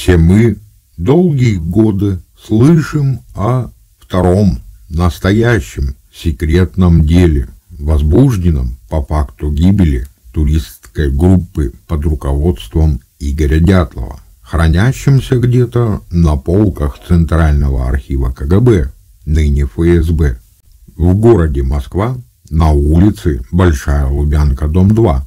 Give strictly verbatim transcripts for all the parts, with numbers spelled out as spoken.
Все мы долгие годы слышим о втором, настоящем, секретном деле, возбужденном по факту гибели туристской группы под руководством Игоря Дятлова, хранящемся где-то на полках Центрального архива ка гэ бэ, ныне эф эс бэ, в городе Москва, на улице Большая Лубянка, дом два,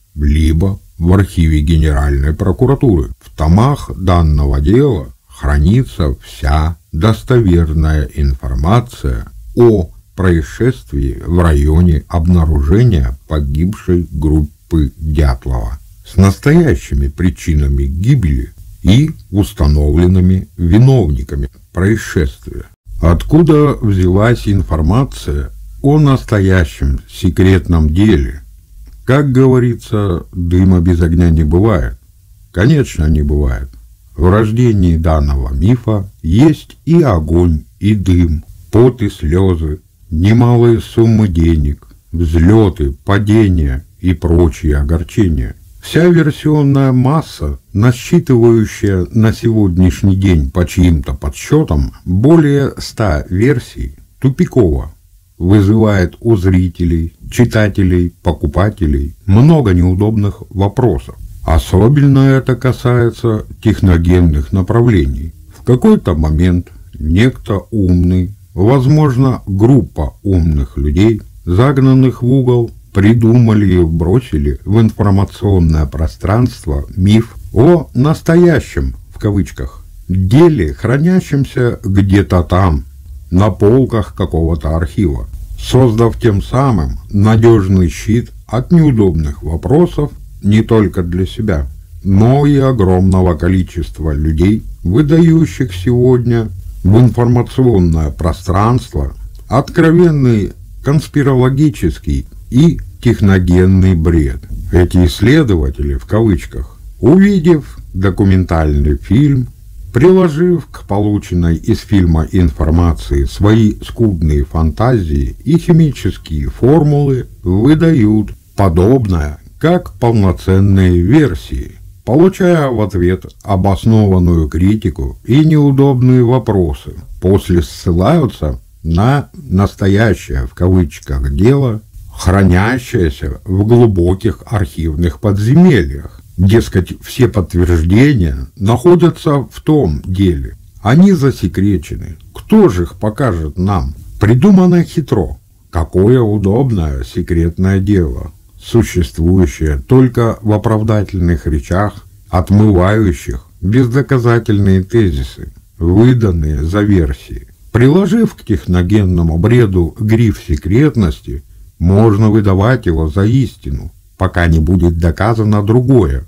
либо в архиве Генеральной прокуратуры. В томах данного дела хранится вся достоверная информация о происшествии в районе обнаружения погибшей группы Дятлова с настоящими причинами гибели и установленными виновниками происшествия. Откуда взялась информация о настоящем секретном деле? Как говорится, дыма без огня не бывает. Конечно, не бывает. В рождении данного мифа есть и огонь, и дым, пот и слезы, немалые суммы денег, взлеты, падения и прочие огорчения. Вся версионная масса, насчитывающая на сегодняшний день по чьим-то подсчетам более ста версий, тупикова, вызывает у зрителей, читателей, покупателей много неудобных вопросов. Особенно это касается техногенных направлений. В какой-то момент некто умный, возможно, группа умных людей, загнанных в угол, придумали и вбросили в информационное пространство миф о «настоящем», в кавычках, деле, хранящемся где-то там, на полках какого-то архива, создав тем самым надежный щит от неудобных вопросов не только для себя, но и огромного количества людей, выдающих сегодня в информационное пространство откровенный конспирологический и техногенный бред. Эти исследователи, в кавычках, увидев документальный фильм, приложив к полученной из фильма информации свои скудные фантазии и химические формулы, выдают подобное как полноценные версии, получая в ответ обоснованную критику и неудобные вопросы. После ссылаются на «настоящее» в кавычках дело, хранящееся в глубоких архивных подземельях. Дескать, все подтверждения находятся в том деле. Они засекречены. Кто же их покажет нам? Придумано хитро. Какое удобное секретное дело, существующее только в оправдательных речах, отмывающих бездоказательные тезисы, выданные за версии. Приложив к техногенному бреду гриф секретности, можно выдавать его за истину, пока не будет доказано другое.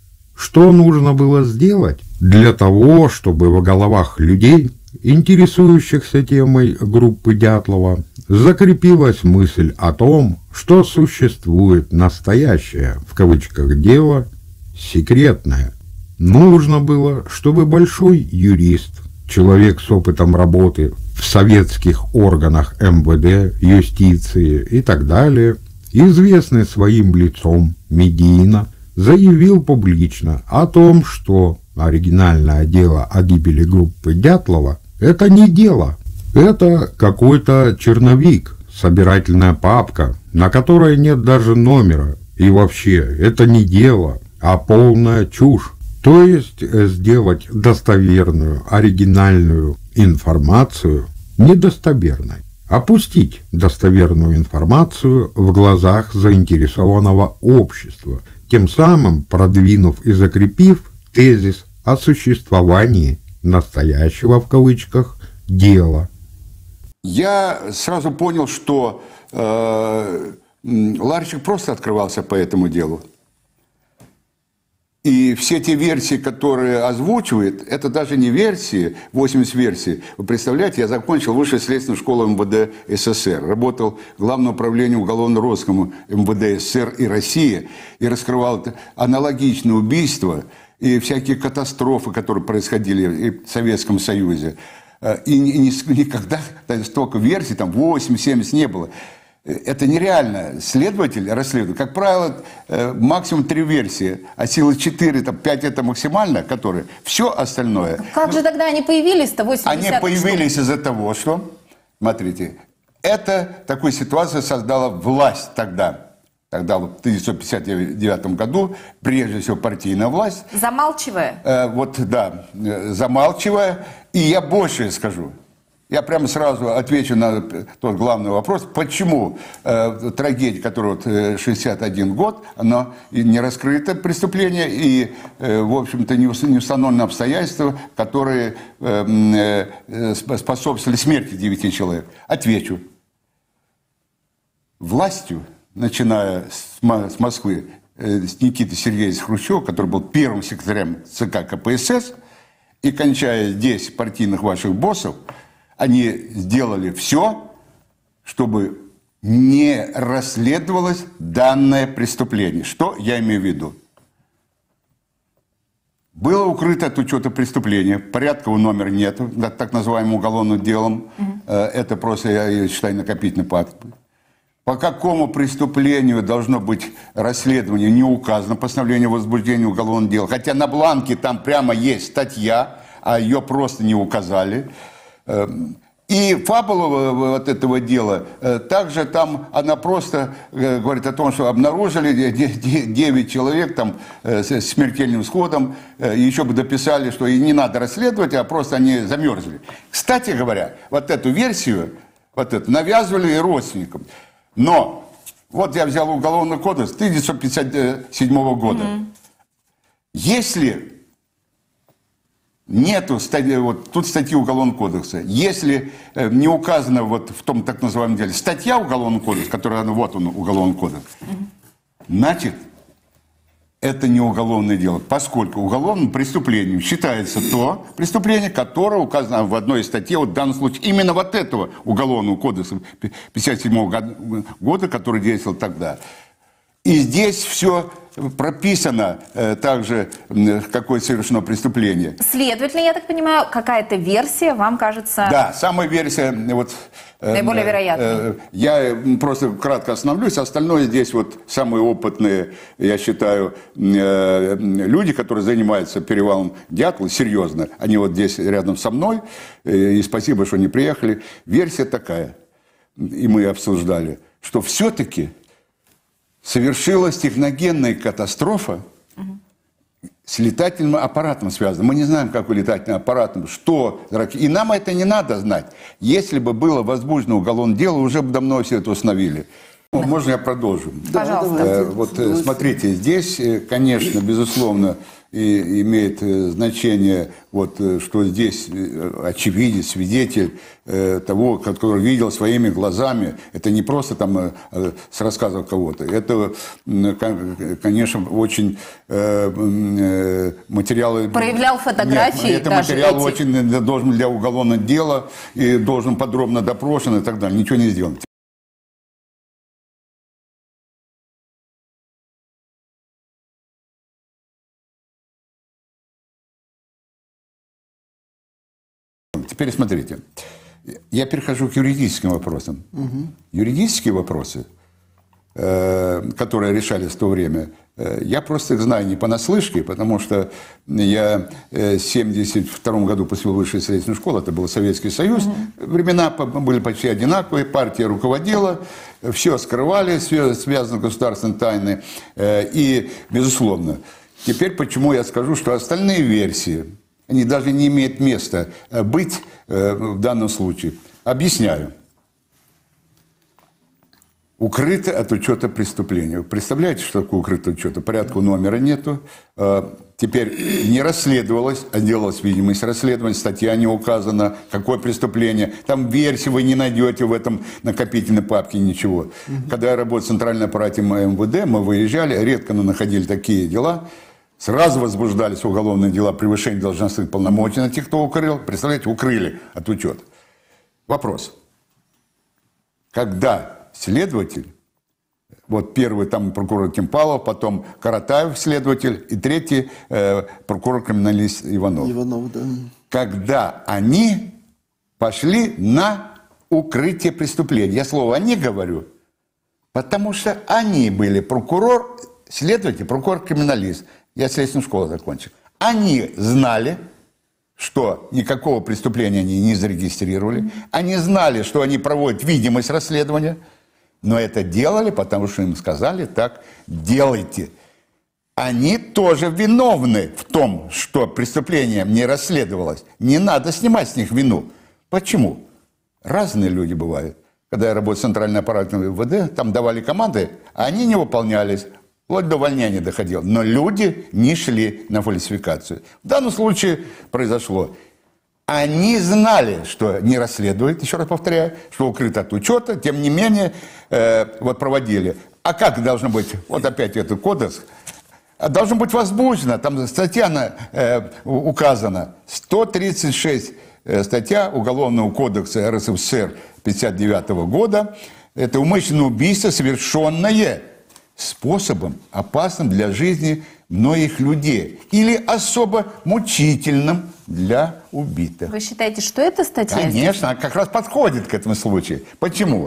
Что нужно было сделать для того, чтобы в головах людей, интересующихся темой группы Дятлова, закрепилась мысль о том, что существует настоящее, в кавычках, дело, секретное? Нужно было, чтобы большой юрист, человек с опытом работы в советских органах эм вэ дэ, юстиции и так далее, известный своим лицом медийно, заявил публично о том, что оригинальное дело о гибели группы Дятлова – это не дело, это какой-то черновик, собирательная папка, на которой нет даже номера, и вообще это не дело, а полная чушь. То есть сделать достоверную, оригинальную информацию недостоверной. Опустить достоверную информацию в глазах заинтересованного общества, тем самым продвинув и закрепив тезис о существовании настоящего, в кавычках, дела. Я сразу понял, что э, ларчик просто открывался по этому делу. И все те версии, которые озвучивает, это даже не версии, восемьдесят версий. Вы представляете, я закончил высшую следственную школу эм вэ дэ эс эс эс эр, работал в Главном управлении уголовно-розыском эм вэ дэ эс эс эр и России, и раскрывал аналогичные убийства и всякие катастрофы, которые происходили в Советском Союзе. И никогда столько версий, там восемь-семьдесят не было. Это нереально. Следователь расследует. Как правило, максимум три версии, а силы четыре, там, пять это максимально, которые. Все остальное. Как же тогда они появились-то в восьмидесятых? Они появились из-за того, что, смотрите, это, такую ситуацию создала власть тогда. Тогда вот в тысяча девятьсот пятьдесят девятом году, прежде всего, партийная власть. Замалчивая? Э, вот, да, замалчивая. И я больше скажу. Я прямо сразу отвечу на тот главный вопрос, почему э, трагедия, которая вот, э, шестьдесят один год, она не раскрыто преступление и, э, в общем-то, не установлены обстоятельства, которые э, э, способствовали смерти девяти человек. Отвечу. Властью, начиная с Москвы, с Никиты Сергеевича Хрущева, который был первым секретарем ЦК КПСС, и кончая здесь партийных ваших боссов, они сделали все, чтобы не расследовалось данное преступление. Что я имею в виду? Было укрыто от учета преступления, порядкового номера нет, так называемым уголовным делом. Угу. Это просто, я считаю, накопительный пакт. По какому преступлению должно быть расследование, не указано постановление о возбуждении уголовного дела. Хотя на бланке там прямо есть статья, а ее просто не указали. И фабула вот этого дела, также там она просто говорит о том, что обнаружили девять человек там с смертельным исходом, еще бы дописали, что и не надо расследовать, а просто они замерзли. Кстати говоря, вот эту версию вот эту, навязывали и родственникам. Но вот я взял уголовный кодекс тысяча девятьсот пятьдесят седьмого года. Mm-hmm. Если нету статьи, вот тут статьи Уголовного кодекса, если э, не указано вот в том так называемом деле статья Уголовного кодекса, которая, ну, вот он, Уголовный кодекс, mm-hmm. значит, это не уголовное дело, поскольку уголовным преступлением считается то преступление, которое указано в одной из статей, вот в данном случае именно вот этого Уголовного кодекса пятьдесят седьмого года, который действовал тогда. И здесь все прописано э, также, э, какое совершено преступление. Следовательно, я так понимаю, какая-то версия вам кажется... Да, самая версия... Вот, э, наиболее вероятной. Э, я просто кратко остановлюсь. Остальное здесь вот самые опытные, я считаю, э, люди, которые занимаются перевалом Дятлова, серьезно. Они вот здесь рядом со мной. Э, и спасибо, что они приехали. Версия такая, и мы обсуждали, что все-таки... совершилась техногенная катастрофа угу. с летательным аппаратом связана. Мы не знаем, какой летательный аппарат, что. И нам это не надо знать. Если бы было возбуждено уголовное дело, уже бы давно все это установили. Да. Можно я продолжу? Пожалуйста. Э, вот смотрите, здесь, конечно, безусловно, и имеет значение, вот, что здесь очевидец, свидетель э, того, который видел своими глазами. Это не просто там э, с рассказов кого-то. Это, конечно, очень э, э, материалы... Проявлял фотографии. Нет, это материал эти... очень должен для уголовного дела и должен подробно допрошен и так далее. Ничего не сделано. Теперь смотрите, я перехожу к юридическим вопросам. Угу. Юридические вопросы, э, которые решались в то время, э, я просто их знаю не понаслышке, потому что я э, в семьдесят втором году поступил в высшую следственную школу, это был Советский Союз, угу. времена были почти одинаковые, партия руководила, все скрывали, все связано с государственной тайной, э, и, безусловно, теперь почему я скажу, что остальные версии, они даже не имеют места быть э, в данном случае. Объясняю. Укрыто от учета преступления. Вы представляете, что такое укрыто от учета? Порядка номера нету. Э, теперь не расследовалось, а делалось видимость расследования, статья не указана, какое преступление. Там версии вы не найдете в этом накопительной папке, ничего. Угу. Когда я работал в центральном аппарате эм вэ дэ, мы выезжали, редко находили такие дела. Сразу возбуждались уголовные дела превышения должностных полномочий на тех, кто укрыл. Представляете, укрыли от учета. Вопрос. Когда следователь, вот первый там прокурор Кимпалов, потом Каратаев следователь, и третий э, прокурор-криминалист Иванов. Иванов, да. Когда они пошли на укрытие преступления. Я слово «они» говорю, Потому что они были прокурор, следователь, прокурор-криминалист. Я следственную школу закончил. Они знали, что никакого преступления они не зарегистрировали. Они знали, что они проводят видимость расследования. Но это делали, потому что им сказали так: делайте. Они тоже виновны в том, что преступление не расследовалось. Не надо снимать с них вину. Почему? Разные люди бывают. Когда я работал в центральном аппарате МВД, там давали команды, а они не выполнялись. Вплоть до увольнения доходило. Но люди не шли на фальсификацию. В данном случае произошло. Они знали, что не расследуют, еще раз повторяю, что укрыто от учета, тем не менее, э, вот проводили. А как должно быть, вот опять этот кодекс, должно быть возбуждено, там статья э, указана, сто тридцать шесть э, статья Уголовного кодекса эр эс эф эс эр пятьдесят девятого года, это умышленное убийство, совершенное способом, опасным для жизни многих людей или особо мучительным для убитых. Вы считаете, что это статья? Конечно, она как раз подходит к этому случаю. Почему?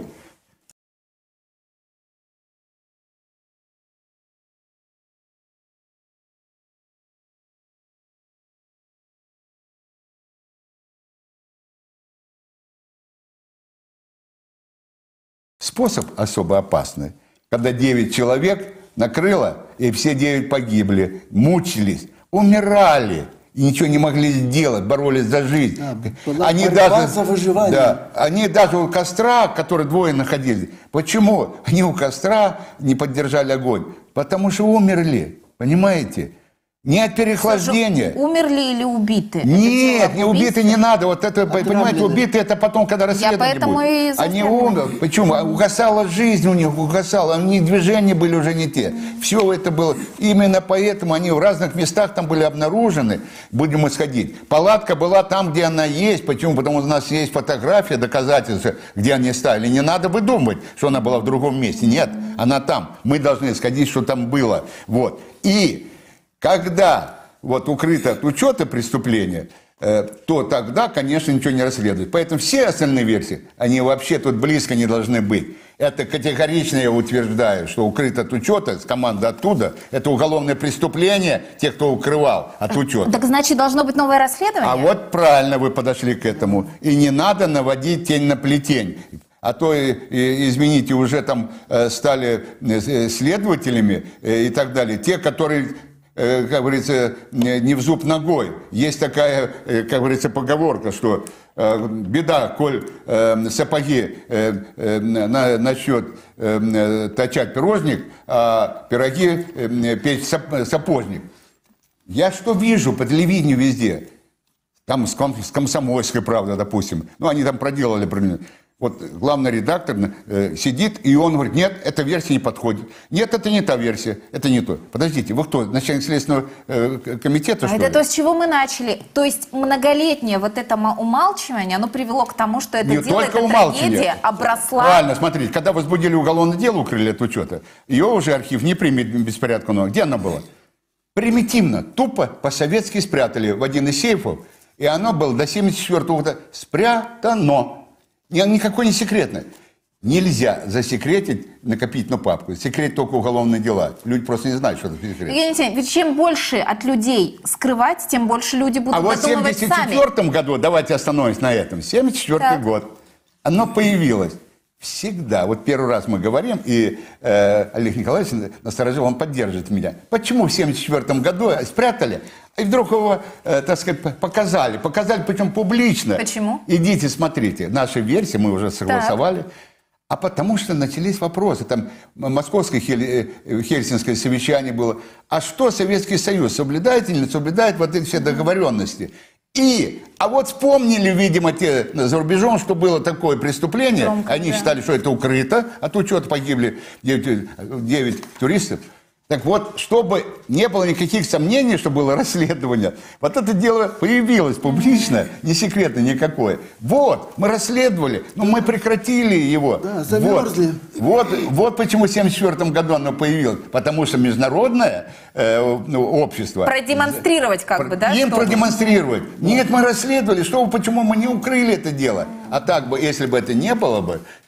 Способ особо опасный. Когда девять человек накрыло, и все девять погибли, мучились, умирали, и ничего не могли сделать, боролись за жизнь. Да, они даже, за выживание. Да, они даже у костра, которые двое находились. Почему они у костра не поддержали огонь? Потому что умерли, понимаете? Не от переохлаждения. Слушай, умерли или убиты? Нет, не убиты не надо. Вот это, понимаете, убиты это потом, когда расследование будет. И они умерли. Почему? Угасала жизнь у них, угасала. Они движения были уже не те. Все это было. Именно поэтому они в разных местах там были обнаружены. Будем исходить. Палатка была там, где она есть. Почему? Потому что у нас есть фотография, доказательства, где они стали. Не надо выдумывать, что она была в другом месте. Нет, она там. Мы должны исходить, что там было. Вот. И когда вот укрыто от учета преступления, э, то тогда, конечно, ничего не расследует. Поэтому все остальные версии, они вообще тут близко не должны быть. Это категорично я утверждаю, что укрыто от учета, с команды оттуда, это уголовное преступление, те, кто укрывал от учета. Так значит, должно быть новое расследование? А вот правильно вы подошли к этому. И не надо наводить тень на плетень. А то, извините, уже там стали следователями и так далее. Те, которые, как говорится, не в зуб ногой. Есть такая, как говорится, поговорка, что беда, коль сапоги начнет точать пирожник, а пироги печь сапожник. Я что вижу по телевидению везде? Там с Комсомольской, правда, допустим. Ну, они там проделали. Вот главный редактор э, сидит, и он говорит: нет, эта версия не подходит. Нет, это не та версия, это не то. Подождите, вы кто, начальник следственного э, комитета, а что это ли? то, с чего мы начали. То есть многолетнее вот это умалчивание, оно привело к тому, что это не дело, только эта трагедия а обросла... Правильно, смотрите, когда возбудили уголовное дело, укрыли от учета, ее уже архив не примет беспорядка. Но где она была? Примитивно, тупо по-советски спрятали в один из сейфов, и оно было до семьдесят четвёртого года спрятано. Никакой не секретно. Нельзя засекретить накопительную папку. Секрет только уголовные дела. Люди просто не знают, что это секрет. Евгений Алексеевич, ведь чем больше от людей скрывать, тем больше люди будут а вот додумывать сами. А вот в семьдесят четвёртом году, давайте остановимся на этом, семьдесят четвёртый год, оно появилось. Всегда. Вот первый раз мы говорим, и э, Олег Николаевич насторожил, он поддерживает меня. Почему в семьдесят четвёртом году спрятали, и вдруг его, э, так сказать, показали. Показали, причем публично. Почему? Идите, смотрите. Наши версии мы уже согласовали. Так. А потому что начались вопросы. Там московское хель... хельсинское совещание было. А что Советский Союз? Соблюдает или не соблюдает вот эти все договоренности? И, а вот вспомнили, видимо, те за рубежом, что было такое преступление. Громко, они да. считали, что это укрыто. От учета погибли девять туристов. Так вот, чтобы не было никаких сомнений, что было расследование, вот это дело появилось публично, не секретно никакое. Вот, мы расследовали, но мы прекратили его. Да, замерзли. Вот, вот, вот почему в семьдесят четвёртом году оно появилось. Потому что международное э, общество... Продемонстрировать как про, бы, да? Им продемонстрировать. Нет, мы расследовали, что, почему мы не укрыли это дело. А так бы, если бы это не было бы,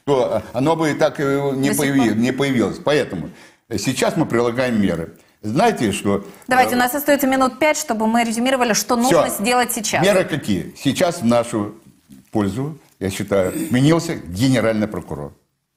то оно бы и так и не появилось, не появилось. Поэтому сейчас мы прилагаем меры. Знаете, что... Давайте, у нас остается минут пять, чтобы мы резюмировали, что нужно Все. сделать сейчас. Меры какие? Сейчас в нашу пользу, я считаю, сменился генеральный прокурор.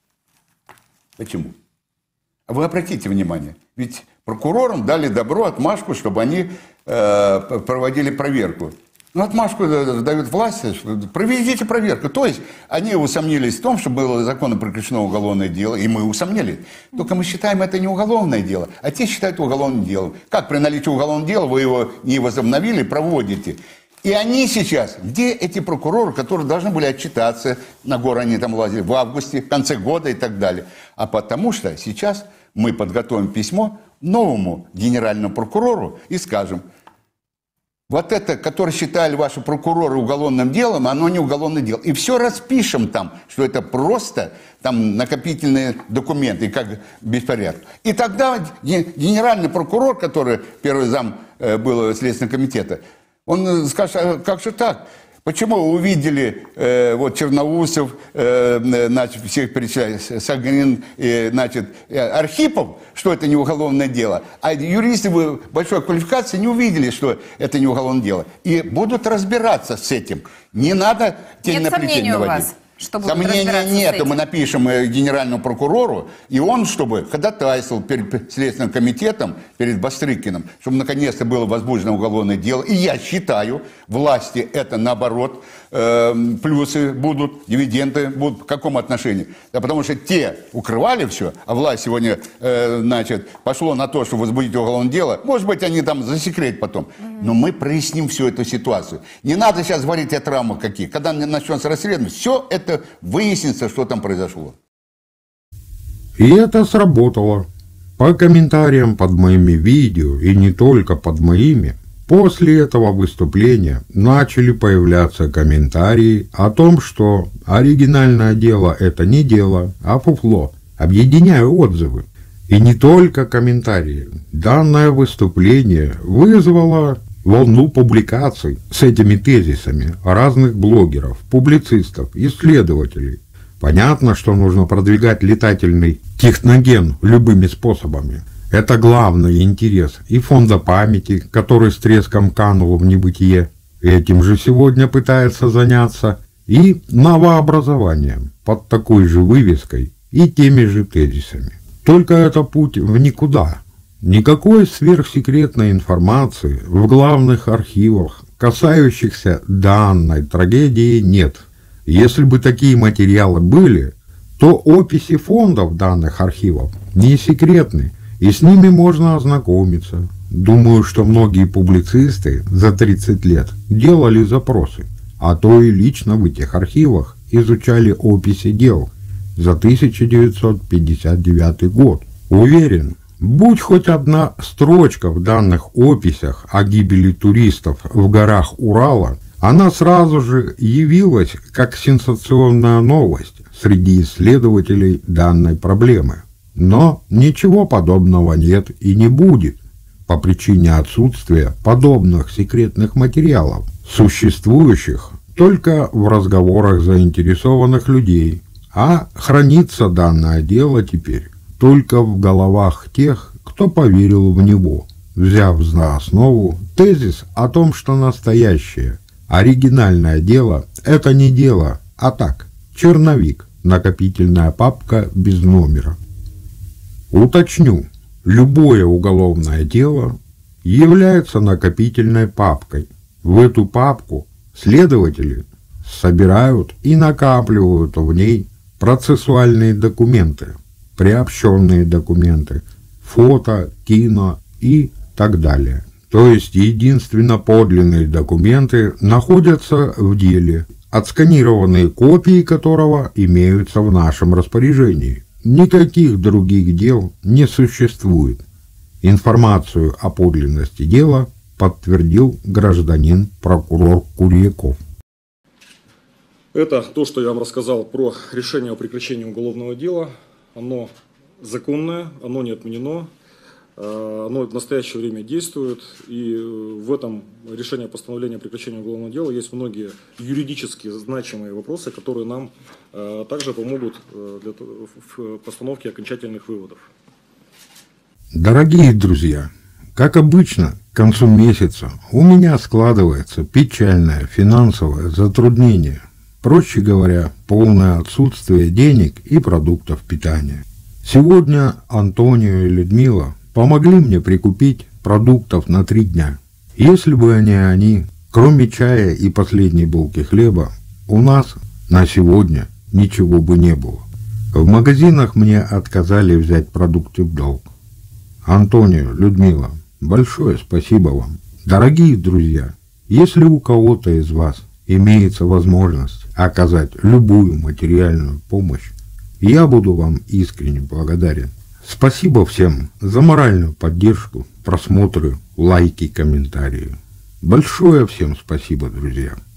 Почему? Вы обратите внимание, ведь прокурорам дали добро, отмашку, чтобы они э, проводили проверку. Ну, отмашку дают власти, проведите проверку. То есть они усомнились в том, что было законно прекращено уголовное дело, и мы усомнились. Только мы считаем, это не уголовное дело, а те считают уголовным делом. Как при наличии уголовного дела вы его не возобновили, проводите. И они сейчас, где эти прокуроры, которые должны были отчитаться, на горы они там лазили, в августе, в конце года и так далее. А потому что сейчас мы подготовим письмо новому генеральному прокурору и скажем, вот это, которое считали ваши прокуроры уголовным делом, оно не уголовное дело. И все распишем там, что это просто там накопительные документы, как беспорядок. И тогда генеральный прокурор, который первый зам был Следственного комитета, он скажет, а как же так? Почему увидели э, вот Черноусов, э, значит, всех перечислять, Саганин, э, значит, Архипов, что это не уголовное дело, а юристы большой квалификации не увидели, что это не уголовное дело. И будут разбираться с этим. Не надо тень на плетень наводить. Сомнения нет, мы напишем генеральному прокурору, и он, чтобы ходатайствовал перед Следственным комитетом, перед Бастрыкиным, чтобы наконец-то было возбуждено уголовное дело. И я считаю, власти это наоборот, э, плюсы будут, дивиденды будут. В каком отношении? Да потому что те укрывали все, а власть сегодня, э, значит, пошло на то, чтобы возбудить уголовное дело. Может быть, они там засекретят потом. Но мы проясним всю эту ситуацию. Не надо сейчас говорить о травмах каких. Когда начнется расследование, все это выяснится, что там произошло. И это сработало. По комментариям под моими видео, и не только под моими, после этого выступления начали появляться комментарии о том, что оригинальное дело это не дело, а фуфло. Объединяю отзывы. И не только комментарии. Данное выступление вызвало волну публикаций с этими тезисами разных блогеров, публицистов, исследователей. Понятно, что нужно продвигать летательный техноген любыми способами. Это главный интерес и фонда памяти, который с треском канул в небытие. Этим же сегодня пытается заняться и новообразованием под такой же вывеской и теми же тезисами. Только это путь в никуда. Никакой сверхсекретной информации в главных архивах, касающихся данной трагедии, нет. Если бы такие материалы были, то описи фондов данных архивов не секретны, и с ними можно ознакомиться. Думаю, что многие публицисты за тридцать лет делали запросы, а то и лично в этих архивах изучали описи дел за тысяча девятьсот пятьдесят девятый год. Уверен, будь хоть одна строчка в данных описях о гибели туристов в горах Урала, она сразу же явилась как сенсационная новость среди исследователей данной проблемы. Но ничего подобного нет и не будет по причине отсутствия подобных секретных материалов, существующих только в разговорах заинтересованных людей, а хранится данное дело теперь только в головах тех, кто поверил в него, взяв за основу тезис о том, что настоящее, оригинальное дело – это не дело, а так, черновик, накопительная папка без номера. Уточню, любое уголовное дело является накопительной папкой. В эту папку следователи собирают и накапливают в ней процессуальные документы, приобщенные документы, фото, кино и так далее. То есть единственно подлинные документы находятся в деле, отсканированные копии которого имеются в нашем распоряжении. Никаких других дел не существует. Информацию о подлинности дела подтвердил гражданин прокурор Курьяков. Это то, что я вам рассказал про решение о прекращении уголовного дела. Оно законное, оно не отменено. Оно в настоящее время действует, и в этом решении постановления о прекращении уголовного дела есть многие юридически значимые вопросы, которые нам также помогут для, в постановке окончательных выводов. Дорогие друзья, как обычно, к концу месяца у меня складывается печальное финансовое затруднение. Проще говоря, полное отсутствие денег и продуктов питания. Сегодня Антонио и Людмила помогли мне прикупить продуктов на три дня. Если бы не они, кроме чая и последней булки хлеба, у нас на сегодня ничего бы не было. В магазинах мне отказали взять продукты в долг. Антонио, Людмила, большое спасибо вам. Дорогие друзья, если у кого-то из вас имеется возможность оказать любую материальную помощь, я буду вам искренне благодарен. Спасибо всем за моральную поддержку, просмотры, лайки, комментарии. Большое всем спасибо, друзья.